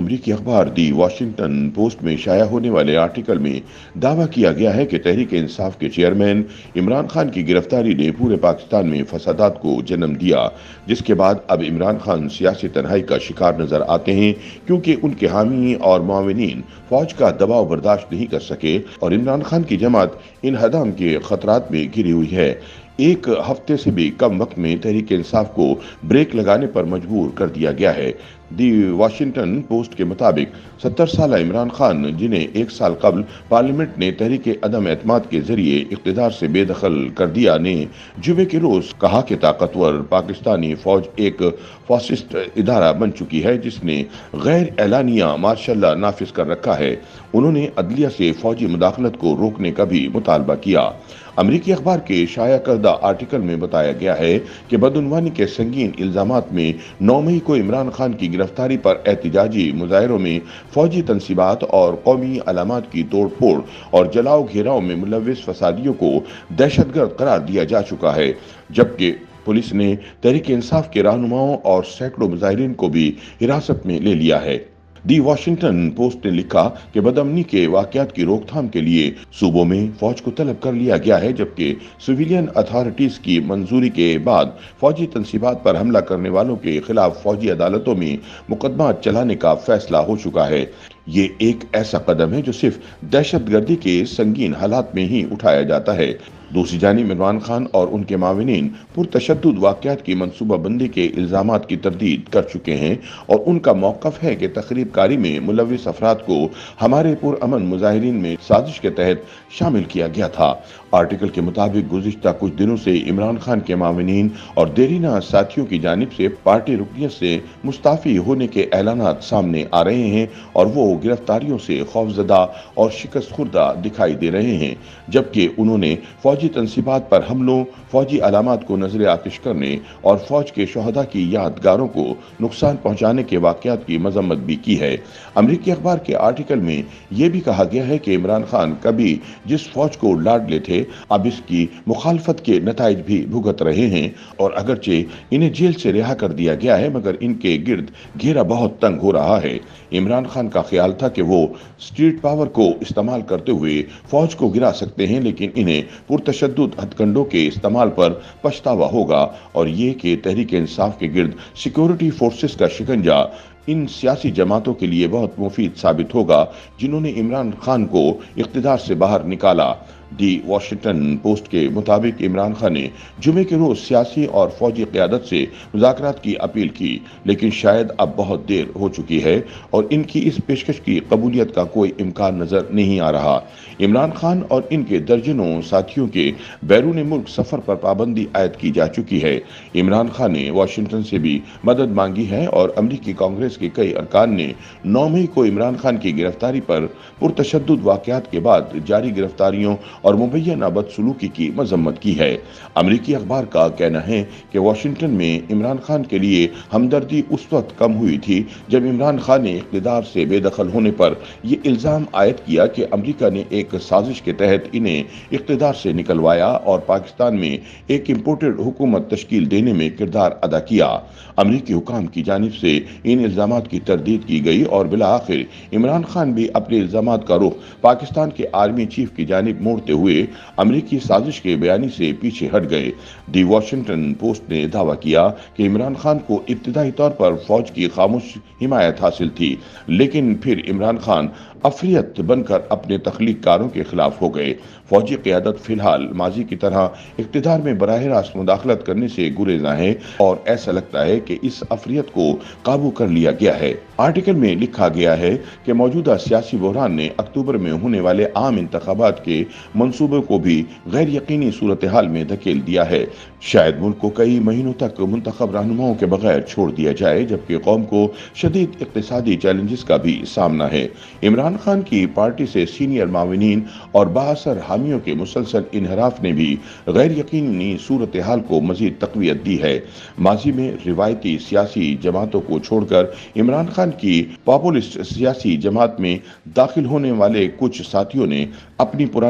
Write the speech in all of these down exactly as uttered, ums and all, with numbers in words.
امریکی اخبار دی Washington post میں شائع ہونے والے آرٹیکل میں دعویٰ کیا گیا ہے کہ تحریک انصاف کے چیئرمین عمران خان کی گرفتاری نے پورے پاکستان میں فسادات کو جنم دیا، جس کے بعد اب عمران خان سیاسی تنہائی کا شکار نظر آتے ہیں کیونکہ ان کے حامی اور معاونین فوج کا دباؤ برداشت نہیں کر سکے اور عمران خان کی جماعت انہدام کے خطرات میں گھری ہوئی ہے۔ ایک ہفتے سے بھی کم وقت میں تحریک انصاف کو بریک لگانے پر مجبور کر دیا گیا ہے۔ دی واشنگٹن پوسٹ کے مطابق ستر سالہ عمران خان، جنہیں ایک سال قبل پارلیمنٹ نے تحریک عدم اعتماد کے ذریعے اقتدار سے بے دخل کر دیا، نے جمعے کے روز کہا کہ طاقتور پاکستانی فوج ایک فاسسٹ ادارہ بن چکی ہے جس نے غیر اعلانیہ مارشل لا نافذ کر رکھا ہے۔ انہوں نے عدلیہ سے فوجی مداخلت کو روکنے کا بھی مطالبہ کیا۔ امریکی اخبار کے شائع کردہ آرٹیکل میں بتایا گیا ہے کہ بدعنوانی کے سنگین الزامات میں نو مئی کو عمران خان کی گرفتاری پر احتجاجی مظاہروں میں فوجی تنصیبات اور قومی علامات کی توڑ پھوڑ اور جلاؤ گھیراؤ میں ملوث فسادیوں کو دہشت گرد قرار دیا جا چکا ہے، جبکہ پولیس نے تحریک انصاف کے رہنماؤں اور سینکڑوں مظاہرین کو بھی حراست میں لے لیا ہے۔ دی واشنگٹن پوسٹ نے لکھا کہ بدامنی کے واقعات کی روک تھام کے لیے صوبوں میں فوج کو طلب کر لیا گیا ہے، جبکہ سویلین اتھارٹیز کی منظوری کے بعد فوجی تنصیبات پر حملہ کرنے والوں کے خلاف فوجی عدالتوں میں مقدمات چلانے کا فیصلہ ہو چکا ہے۔ یہ ایک ایسا قدم ہے جو صرف دہشت گردی کے سنگین حالات میں ہی اٹھایا جاتا ہے۔ دوسری جانب عمران خان اور ان کے معاونین پرتشدد واقعات کی منصوبہ بندی کے الزامات کی تردید کر چکے ہیں اور ان کا موقف ہے کہ تخریب کاری میں ملوث افراد کو ہمارے پرامن مظاہرین میں سازش کے تحت شامل کیا گیا تھا۔ آرٹیکل کے مطابق گزشتہ کچھ دنوں سے عمران خان کے معاونین اور دیرینہ ساتھیوں کی جانب سے پارٹی رکنیت سے مستعفی ہونے کے اعلانات سامنے آ رہے ہیں اور وہ گرفتاریوں سے خوفزدہ اور شکست خوردہ دکھائی دے رہے ہیں، جبکہ انہوں نے فوجی تنصیبات پر حملوں، فوجی علامات کو نظر آتش کرنے اور فوج کے شہداء کی یادگاروں کو نقصان پہنچانے کے واقعات کی مذمت بھی کی ہے۔ امریکی اخبار کے آرٹیکل میں یہ بھی کہا گیا ہے کہ عمران خان کبھی جس فوج کو لاڈلے تھے، اب اس کی مخالفت کے نتائج بھی بھگت رہے ہیں اور اگرچہ انہیں جیل سے رہا کر دیا گیا ہے مگر ان کے گرد گھیرا بہت تنگ ہو رہا ہے۔ عمران خان کا خیال تھا کہ وہ اسٹریٹ پاور کو استعمال کرتے ہوئے فوج کو گرا سکتے ہیں، لیکن انہیں پرتشدد ہتھ کنڈوں کے استعمال پر پچھتاوا ہوگا اور یہ کہ تحریک انصاف کے گرد سیکورٹی فورسز کا شکنجہ ان سیاسی جماعتوں کے لیے بہت مفید ثابت ہوگا جنہوں نے عمران خان کو اقتدار سے باہر نکالا۔ دی واشنگٹن پوسٹ کے مطابق عمران خان نے جمعے کے روز سیاسی اور فوجی قیادت سے مذاکرات کی اپیل کی، لیکن شاید اب بہت دیر ہو چکی ہے اور ان کی اس پیشکش کی قبولیت کا کوئی امکان نظر نہیں آ رہا۔ عمران خان اور ان کے درجنوں ساتھیوں کے بیرون ملک سفر پر پابندی عائد کی جا چکی ہے۔ عمران خان نے واشنگٹن سے بھی مدد مانگی ہے اور امریکی کانگریس کے کئی ارکان نے نو مئی کو عمران خان کی گرفتاری پر پرتشدد واقعات کے بعد جاری گرفتاریوں اور مبینہ بدسلوکی کی مذمت کی ہے۔ امریکی اخبار کا کہنا ہے کہ واشنگٹن میں عمران خان کے لیے ہمدردی اس وقت کم ہوئی تھی جب عمران خان نے اقتدار سے بے دخل ہونے پر یہ الزام عائد کیا کہ امریکہ نے ایک سازش کے تحت انہیں اقتدار سے نکلوایا اور پاکستان میں ایک امپورٹڈ حکومت تشکیل دینے میں کردار ادا کیا۔ امریکی حکام کی جانب سے ان الزامات کی تردید کی گئی اور بالآخر عمران خان بھی اپنے الزامات کا رخ پاکستان کے آرمی چیف کی جانب موڑتے ہوئے امریکی سازش کے بیانی سے پیچھے ہٹ گئے۔ دی واشنگٹن پوسٹ نے دعویٰ کیا کہ عمران خان کو ابتدائی طور پر فوج کی خاموش حمایت حاصل تھی، لیکن پھر عمران خان افریت بن کر اپنے تخلیق کاروں کے خلاف ہو گئے۔ فوجی قیادت فی الحال ماضی کی طرح اقتدار میں براہ راست مداخلت کرنے سے گریزاں ہے اور ایسا لگتا ہے کہ اس افریت کو قابو کر لیا گیا ہے۔ آرٹیکل میں لکھا گیا ہے کہ موجودہ سیاسی بحران نے اکتوبر میں ہونے والے عام انتخابات کے منصوبے کو بھی غیر یقینی صورتحال میں دھکیل دیا ہے۔ شاید ملک کو کئی مہینوں تک منتخب رہنماؤں کے بغیر چھوڑ دیا جائے، جبکہ قوم کو شدید اقتصادی چیلنجز کا بھی سامنا ہے۔ عمران خان کی پارٹی سے سینئر معاونین اور بااثر حامیوں کے مسلسل انحراف نے بھی غیر یقینی صورتحال کو مزید تقویت دی ہے۔ ماضی میں روایتی سیاسی جماعتوں کو چھوڑ کر عمران خان کی پاپولسٹ سیاسی جماعت میں داخل ہونے والے کچھ ساتھیوں نے اپنی پرانی جماعت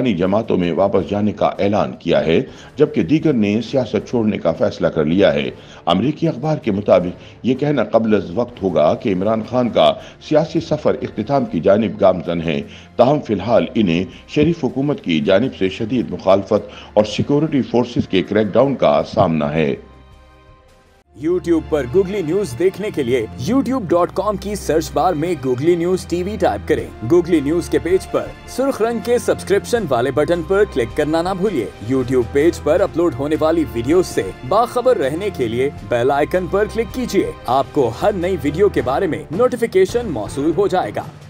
जमातों में वापस जाने का ऐलान किया है, जबकि दीगर ने सियासत छोड़ने का फैसला कर लिया है। अमरीकी अखबार के मुताबिक ये कहना कबल अज़ वक्त होगा कि इमरान खान का सियासी सफर इख्तिताम की जानिब गामजन है, ताहम फिलहाल इन्हें शरीफ हुकूमत की जानिब से शदीद मुखालफत और सिक्योरिटी फोर्सेस के क्रैकडाउन का सामना है। YouTube पर गूगली न्यूज देखने के लिए यूट्यूब डॉट कॉम की सर्च बार में गूगली न्यूज टीवी टाइप करें। गूगली न्यूज के पेज पर सुर्ख रंग के सब्सक्रिप्शन वाले बटन पर क्लिक करना ना भूलिए। YouTube पेज पर अपलोड होने वाली वीडियोस से बाखबर रहने के लिए बेल आइकन पर क्लिक कीजिए। आपको हर नई वीडियो के बारे में नोटिफिकेशन मौसूल हो जाएगा।